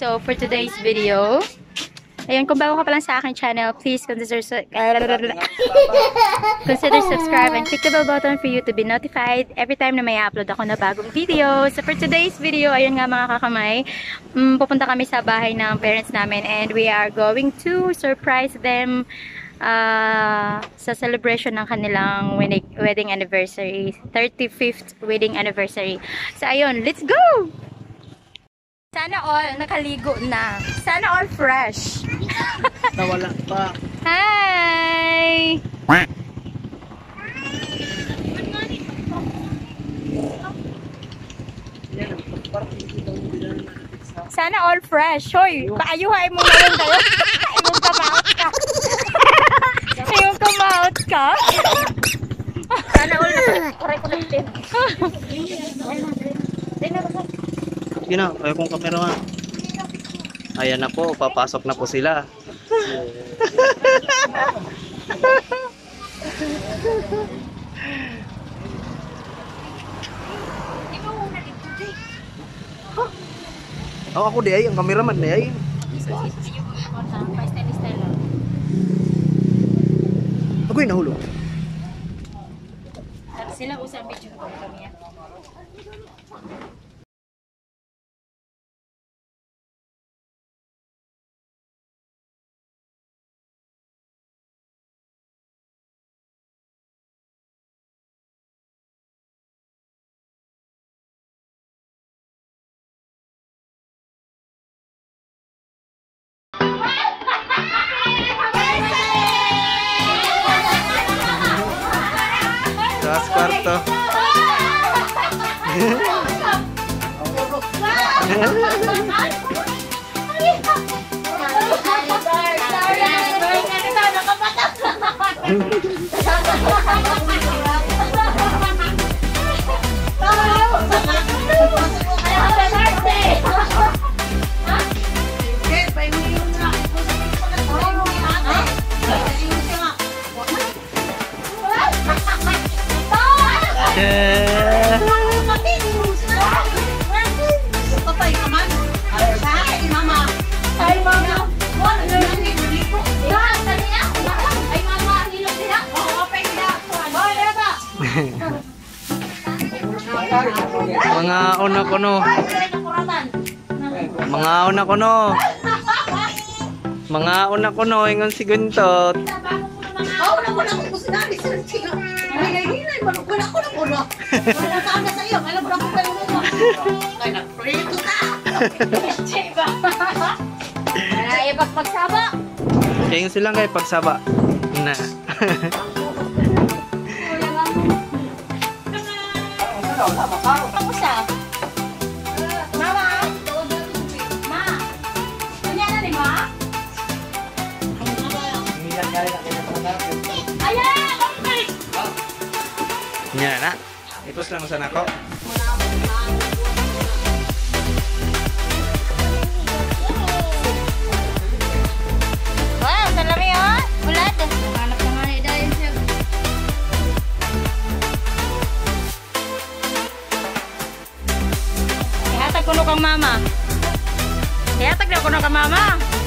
So, for today's video, ayun, kung bago ka pa lang sa aking channel, please consider subscribe and click the bell button for you to be notified every time na may upload ako na bagong video. So, for today's video, ayun nga mga kakamay, pupunta kami sa bahay ng parents namin and we are going to surprise them sa celebration ng kanilang wedding anniversary, 35th wedding anniversary. So, ayun, let's go! Sana all nakaligo na. Sana all fresh. Nawala pa. Hi! Sana all fresh. Hoy, paayuhay mo na yun kayo. Ayun kamaot ka. Ayun kamaot ka. Sana all nakaligo. Sige na, ayaw kong kamera nga. Ayan na po, papasok na po sila. Ako di ay, ang cameraman di ay. Ako'y nahulog. Sila usap video ko kami. Sa kwarto. Mga una ko no. Mga una ko no. Mga una ko no ingon si Guntot. Kaya silang kay pagsaba. Na. Mama, ma, kanya na ni ma? Ayan, okay. Nya na. Ipos lang sa nako. Wow, salami oh. Ulat. Hanap na nga ni Dayan siya. Ihatag ko no kang mama. Ihatag na ko no kang mama.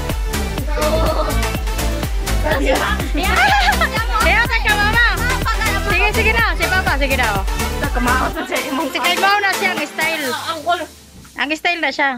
Ihatag ka mama. Sige, sige na. Si Papa, sige na oh. Si kay Mau na siya ang style. Ang style na siya.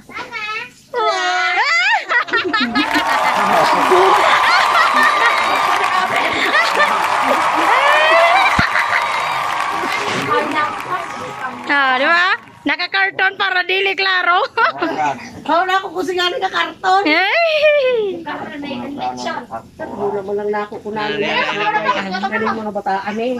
Ah, di ba? Naka-karton para dili klaro. Kau na ako kusinganin ka karton. Hey! Mula mo lang na ako kunanin. Galing mga bataan eh.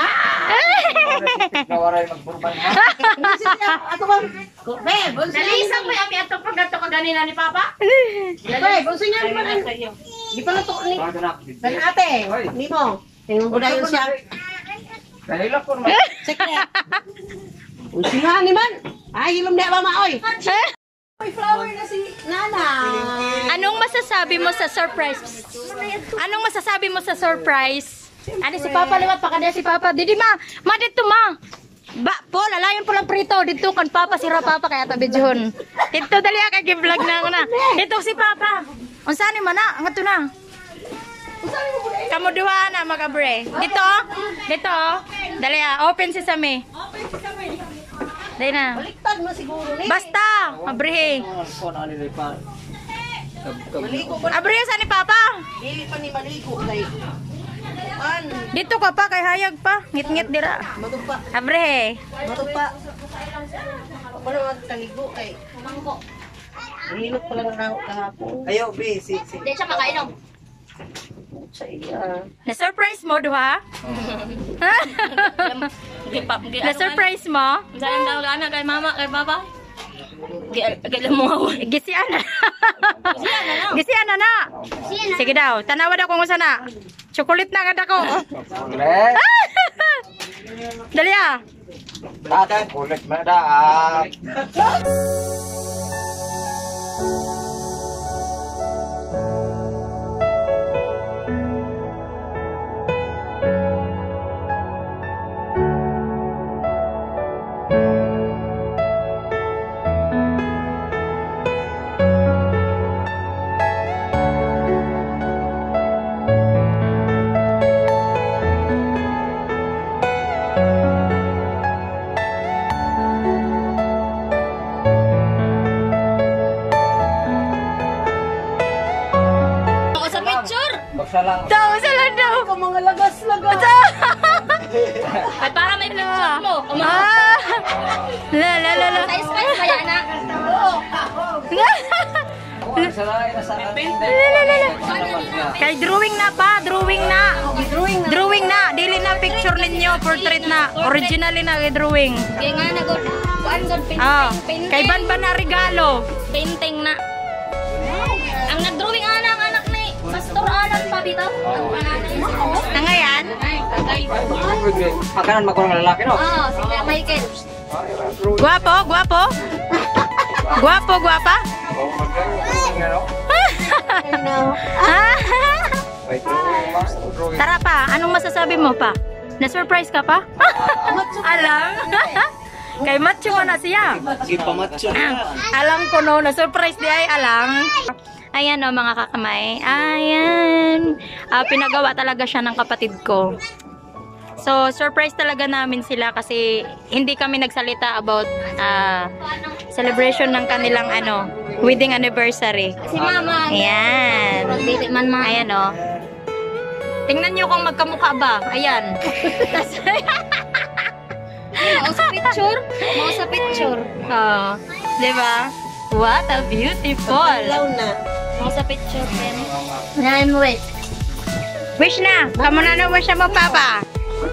Kawaray magburban ha. Ato ba? Be, Nalisang mo yung ato pag ato kaganina ni Papa? Be, bunso niya naman. Di pa nato ni. Dan ate, ni mo. Tingnan ko dahil siya. Dahil ako naman. Sige. Usingan ni man. Ay, hilom na mama oy. May flower na si Nana. Anong masasabi mo sa surprise? Anong masasabi mo sa surprise? Ano si Papa liwat pa kada si Papa. Didi ma, ma dito ma. Ba, po, lalayon po lang prito. Dito kan Papa, sira Papa, kaya tabi John. Dito, dali ka, vlog na ako na. Dito si Papa. Unsa ni mana? Ang ato na. Kamu dua na, magabre. Dito, dito. Dali open sesame. Dali na. Baliktad mo siguro ni. Basta, abre. Maligo ba? Abre, saan ni Papa? Dili pa ni maligo kay. Man, Dito ka pa, kay hayag pa. Ngit-ngit dira. matupa. Abre. Matupa. Ako na magtaligo kay. Nilot pala na ako kahapon. Ayo, B, si. Hindi siya makainom. Sa iya. Na-surprise mo, duha? Na-surprise mo? Saan daw gana kay mama, kay papa? Gilam mo ako. Gisian na. Gisian na na. Sige daw, tanawad ako kung sana. Chocolate na agad ako. Dali Kulit mo na. Ako sa picture. Baksa lang. daw, sala daw. Ikaw mga lagas-lagas. Ay para may picture mo. Ah! La la la la. Sa spice kaya na. Kay drawing na pa, drawing na. Drawing na, dili na picture ninyo, portrait na. Originally na kay drawing. Kaya nga na good. Kuan good Ah, painting. kay ban na regalo. Painting na. Ang nag-drawing ang anak ni Pastor Alan pa bitaw. Ang pangalan niya. Na ngayon? Pagkanan makurang lalaki, no? Oo, si Kuya Michael. Guwapo, guwapo. Guwapo, guwapa. Tara pa, anong masasabi mo pa? Na-surprise ka pa? Alam. Kay macho mo na siya. Sige, pamatso na. Alam ko no, na-surprise di ay alam. Ayan o mga kakamay. Ayan. Pinagawa talaga siya ng kapatid ko. So, surprise talaga namin sila kasi hindi kami nagsalita about celebration ng kanilang wedding anniversary. Si Mama. Ayan. Dili man ma. Ayan o. Tingnan nyo kung magkamukha ba. Ayan. Mao sa picture. Mao sa picture. Oh, diba? What a beautiful. Law na. Mao sa picture pen. Yan, wait. Wish na. Kamu na wish mo, Papa.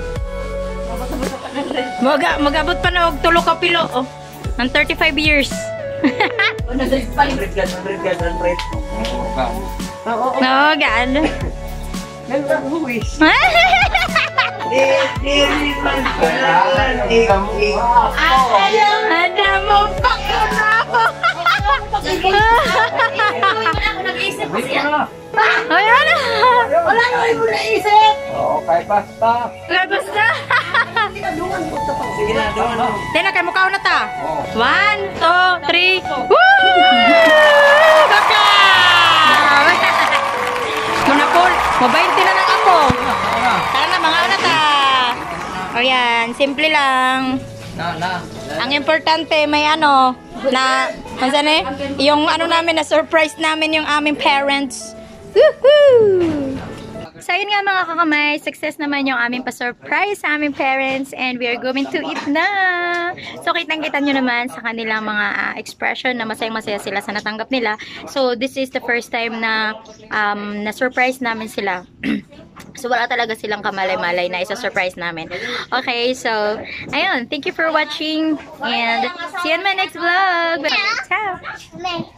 Magabot pa na og tulo ka pilo. Oh. Ng 35 years. Oo. No, God. Wish. Ada mo pa ko na ako. Nag-iisip ko siya. Ayan. Wala na mo naisip. Okay, basta. Basta. Sige na, doon. Tena, kay mukha na ta. 1, 2, 3. Woo! Baka! Manapol. Mabainti na lang ako. Tara na, mga una ta. O yan, simple lang. Ang importante, may na, yung namin, na surprise namin yung aming parents. Woohoo! So, yun nga mga kakamay, success naman yung aming pa-surprise sa aming parents and we are going to eat na. So, kitang-kita nyo naman sa kanilang mga expression na masayang-masaya sila sa natanggap nila. So, this is the first time na na-surprise namin sila. So, wala talaga silang kamalay-malay na isa-surprise namin. Okay, so, ayun. Thank you for watching and see you in my next vlog. Ciao!